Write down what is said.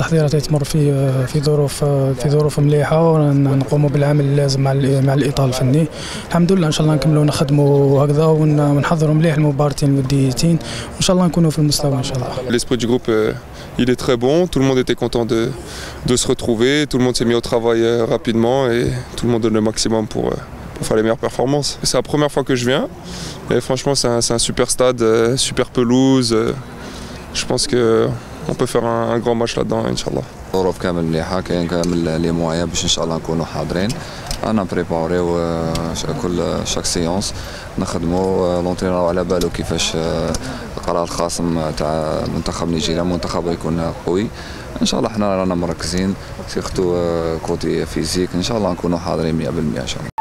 التحضيرات تمر في ظروف مليحه، ونقوموا بالعمل اللازم مع الاطار الفني. الحمد لله ان شاء الله نكملوا نخدموا هكذا ونحضروا مليح المباراتين الوديتين، وان شاء الله نكونوا في المستوى ان شاء الله. L'esprit du groupe il est très bon, tout le monde était content de se retrouver, tout le monde s'est mis au travail rapidement et tout le monde donne le maximum pour faire les meilleures performances. C'est la première fois que je viens et franchement c'est un super stade, super pelouse. Je pense qu'on peut faire un grand match là-dedans, Inch'Allah. الظروف كامل مليحه، كاين كامل لي موان باش ان شاء الله نكونوا حاضرين. انا بريباريو كل شاك سيونس نخدموا لونترينور على بالو كيفاش قرا الخصم تاع منتخب نيجيريا، منتخب يكون قوي ان شاء الله. حنا رانا مركزين سيرتو كوتي فيزيك، ان شاء الله نكونوا حاضرين 100% ان شاء الله.